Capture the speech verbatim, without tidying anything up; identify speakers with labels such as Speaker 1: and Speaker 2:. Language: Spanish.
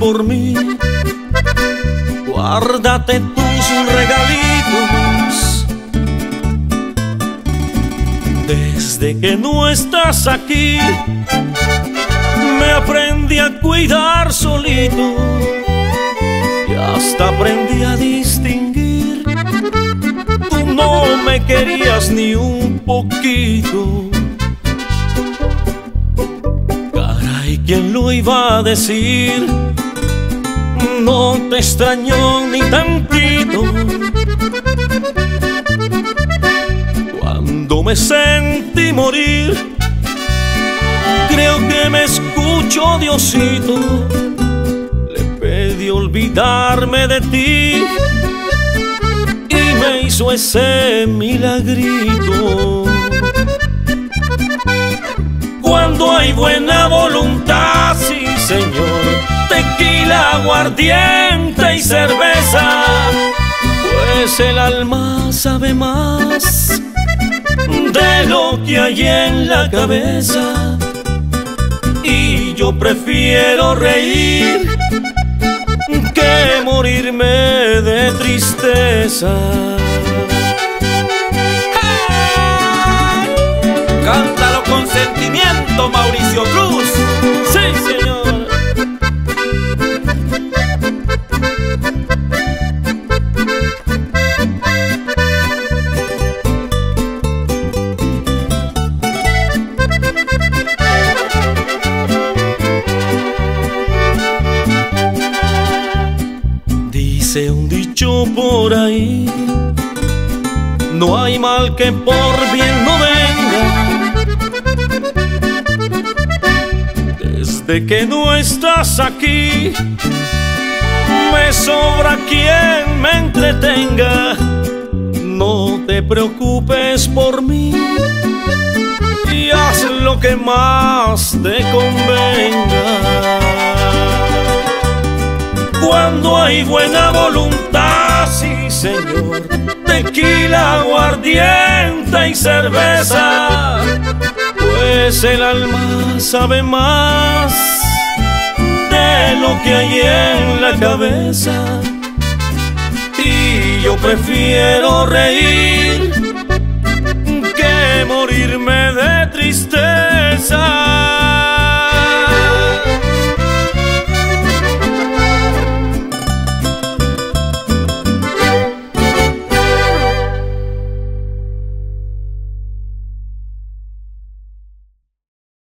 Speaker 1: por mí. Guárdate tus regalitos. Desde que no estás aquí, me aprendí a cuidar solito y hasta aprendí a distinguir. Tú no me querías ni un poquito. Caray, ¿quién lo iba a decir? No te extrañó ni tantito. Cuando me sentí morir, creo que me escuchó Diosito. Le pedí olvidarme de ti y me hizo ese milagrito. Cuando hay buena voluntad, sí señor, tequila, aguardiente y cerveza, pues el alma sabe más de lo que hay en la cabeza. Y yo prefiero reír que morirme de tristeza.
Speaker 2: Cántalo con sentimiento, Mauricio Cruz.
Speaker 1: Sí, señor. Dice un dicho por ahí: no hay mal que por bien no venga. Desde que no estás aquí, me sobra quien me entretenga. No te preocupes por mí y haz lo que más te convenga. Cuando hay buena voluntad, sí señor, tequila, aguardiente y cerveza, pues el alma sabe más de lo que hay en la cabeza. Y yo prefiero reír